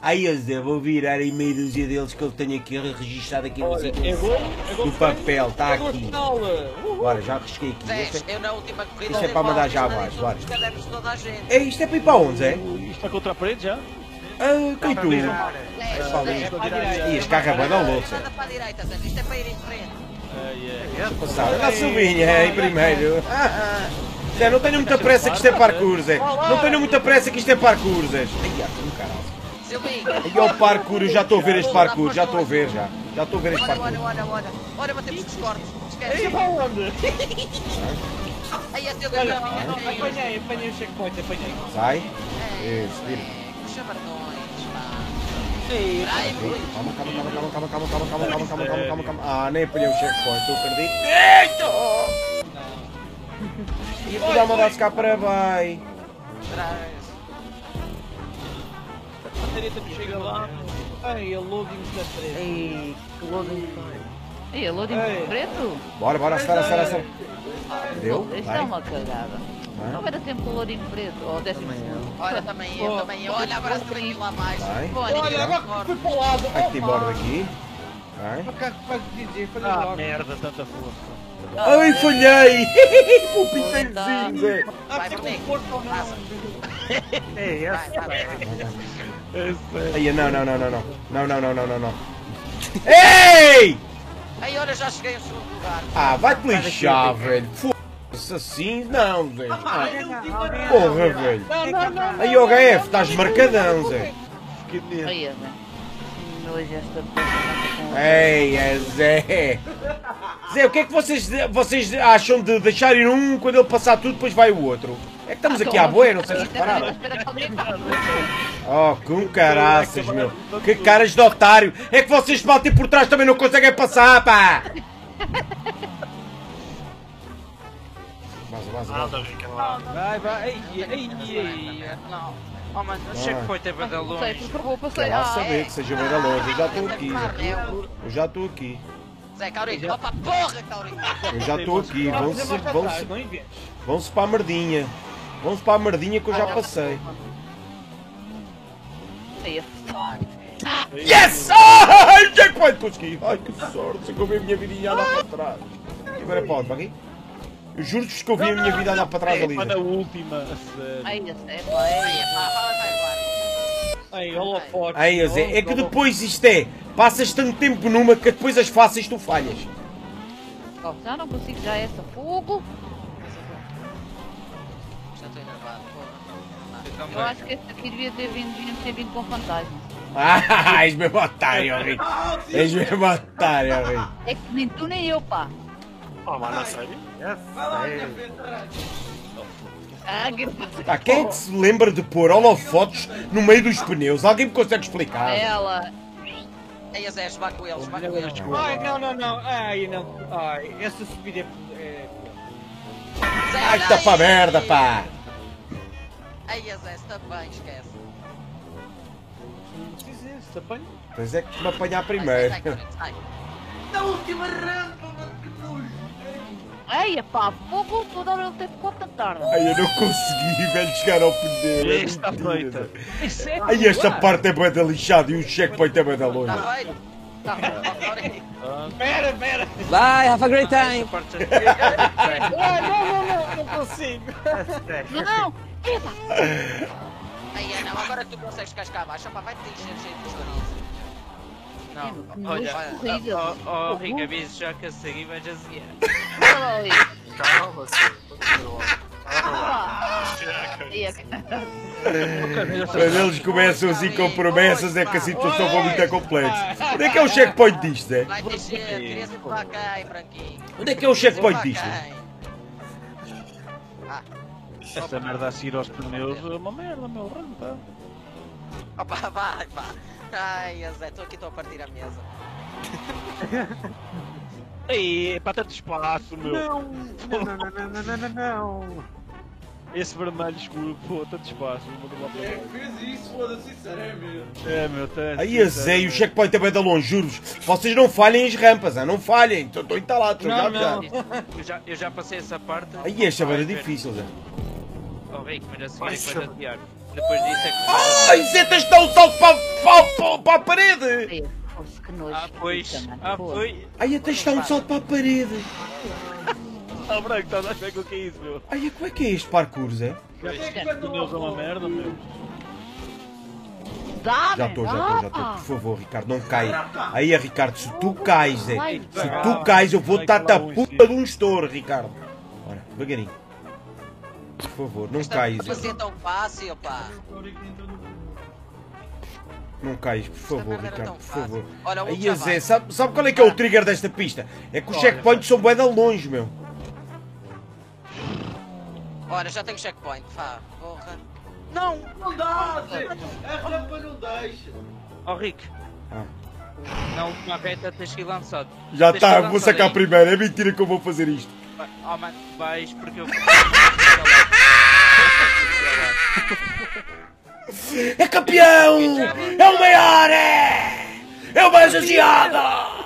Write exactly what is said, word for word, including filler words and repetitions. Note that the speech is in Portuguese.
Aí eu Zé, vou virar aí meia dúzia deles que eu tenho aqui registado aqui no sítio. É bom? É bom do papel, está aqui. Uh! Bora, já risquei aqui. Zé, Isto é, eu na última corrida isto é para mandar já abaixo, bora. os cadernos de toda a gente. É, isto é para ir para onde, Zé? Isto é contra a parede já? Ah, quem tu? Zé, É para a direita. Ih, este carro é bem da louco, Zé. Manda para a direita, Zé. Isto é para ir em frente. Deixa passar. Olha a Silvinha, é em primeiro. Zé, não tenho muita pressa que isto é parkour, Zé. Não tenho muita pressa que isto é parkour, Zé. Ai, como caralho. Silvinho. Aí é o parkour, eu já estou a ver este parkour, já estou a ver já. Já estou a ver este Olha, parkour. olha, olha, olha. Olha, batemos os cortes. Esquece. Ei, para onde? Aí a Silvinho. Olha, apanhei, apanhei o checkpoint, apanhei. Sai. Isso, vira. Os chamartões, pá. Ei, Ai, Calma, calma, calma, calma, calma, calma, calma, calma, calma, calma, calma, calma, calma. Ah, nem apanhei o checkpoint, estou perdido. Eita! E tu dá uma dá-se cá para baixo. a bateria chega lá. Ai, a loading da treta. Ei, que loading foi. Ei, a loading Ei. preto? Bora, bora, acelera, acelera, acelera. Deu? Isto Vai. é uma cagada. Vai. Não era tempo do loading preto, ou décimo segundo. olha, também eu, também eu. Olha, agora se tem lá mais. Vai. Olha, agora fui para o lado. Vai-te embora daqui. Vai. Para cá, para dizer, falhei Ah, logo. merda, tanta força. Ai, falhei! O pinteirozinho, Zé. Ah, Vai, tem que boneco. pôr ou não? É Vai, essa. vai, vai. Ai, não, não, não, não, não. Não, não, não, não, não, não. Ei! Aí, olha, já cheguei ao segundo lugar. Ah, vai-te lixar, velho. Foda-se assim, não, velho. Ah, porra, velho. Não, não, não. Aí, O H F, estás marcadão, Zé. Aí, Zé. Hoje esta porra. Ei, é Zé. Zé, o que é que vocês, vocês acham de deixarem um quando ele passar tudo, depois vai o outro? É que estamos aqui à boia, não sei se repararam. Oh, com caraças, meu. Que caras de otário. É que vocês batem por trás também não conseguem passar, pá. Vaza, vaza, vaza. Vai, vai. Ei, ei, ei. Não. Oh, mano, o Vai. checkpoint é bem da Passei, longe. por favor, passei. Quer lá Ah, saber que seja bem da longe. Eu já estou Essa aqui, farra Zé. é o- Eu já estou aqui. Zé, Caurinho, opa, porra, Caurinho. Eu já estou aqui. Vão-se vão Vão-se. Não inventes. vão para a merdinha. Vão-se para a merdinha que eu já passei. aí, Yes! Ai, checkpoint consegui! Ai, que sorte! Se eu vi a minha vidinha andar para trás. Agora é para onde? Para aqui? Eu juro-vos que eu vi a minha vida andar para trás ali. É, na última, a sério. aí, Zé, Aí, vai. pá, fala, vai, vai. Aí, holofote. Aí, Zé, é que depois isto é. Passas tanto tempo numa que depois as fáceis tu falhas. Oh, já não consigo já essa fogo. Já estou enervado, porra. Eu acho que este aqui devia ter vindo, devíamos ter vindo com fantasma. Ah, és mesmo otário, Henrique. És mesmo otário, Henrique. É que nem tu nem eu, pá. Oh, mano, a sério? Ah, que passa. Tá, quem é que se lembra de pôr holofotes no meio dos pneus? Alguém me consegue explicar? Ela. Aí, Zé, esbar com eles, esbar com eles. Ai, não, não, não. Ai, não. Ai, essa subida é... Zé, Ai, olha tá para aí. merda, pá. Aí, Zé, também, esquece. Não precisa isso, apanho. Pois é que me apanhar Vai, primeiro. sai, Caurinho, sai. Ai, pá, fogo, toda hora ele teve quatro da tarde. Ai, eu não consegui, velho, chegar ao pneu. É Está mentira. feita. Isso é Ai, esta parte é bem da lixada e o checkpoint é bem da longe. Está feito? Tá bom. Caurinho. Pera, pera. Bye, have a great time. Essa parte já- Ai, não, não, não, não consigo. Não, eita. Aí, não, agora tu consegues cascar abaixo, pá, vai-te encher cheio de chouriço. Não, olha, horrível. ó, ó, Rica, avise já que a seguir vais a seguir. Olha ali. Calma, Aí, é Quando eles começam assim com promessas é que a situação foi muito complexa. Onde é que é o checkpoint disto, Zé? Vai descer, queria-se para cá, hein, Franquinho. Onde é que é o checkpoint Para disto? cá, hein. Ah, Essa merda a seguir aos pneus é uma merda, meu rampa. opa, vai, pá. Ai, Zé, estou aqui, estou a partir a mesa. Ei, para tanto espaço, meu. Não, não, não, não, não, não, não, não. Esse vermelho escuro, pô, tanto espaço. Vou mandar lá para baixo. Fez isso, foda-se, sinceramente. É, meu, tanto. Aí a Zé e o checkpoint é bem da longe, juro-vos. Vocês não falhem as rampas, ah, não falhem. Estou entalado, já, Não, já. não. Eu já, eu já passei essa parte. Aí esta era difícil, Zé. Oh, Rico, mas a seguir é que vais adiar. Depois disso é que. Ai, Zé, tens de dar um salto para... para, para a parede! Poxa, que nojo. Ah, pois. Ah, foi. Ai, até está um salto para a parede. Ah, Branco, estás a ver com o que é isso, meu? Ai, como é que é este parkour, Zé? Os pneus são uma merda, meu. Dá, Já estou, já estou, já estou. Por favor, Ricardo, não caia. Aí, Ricardo, se tu cais, Zé, se tu cais, eu vou dar-te a puta de um estouro, Ricardo. Ora, devagarinho. Por favor, não cais. Não ser tão fácil, pá. Não cais, por favor, merda era Ricardo, tão por fácil. favor. Olha, o Aí, já Zé, vai. sabe, sabe qual é que é o trigger desta pista? É que os checkpoints são bué de longe, meu. Olha, já tenho checkpoint, pá. Porra. Não! Não dá, Zé! A rampa não deixa! Oh, Rick. Ah. Na última reta tens que ir lançado. Já Tens que está, ir vou lançado sacar aí. primeiro. É mentira que eu vou fazer isto. Oh, mano, vais porque eu. É campeão! É o maior! É, é o mais associado!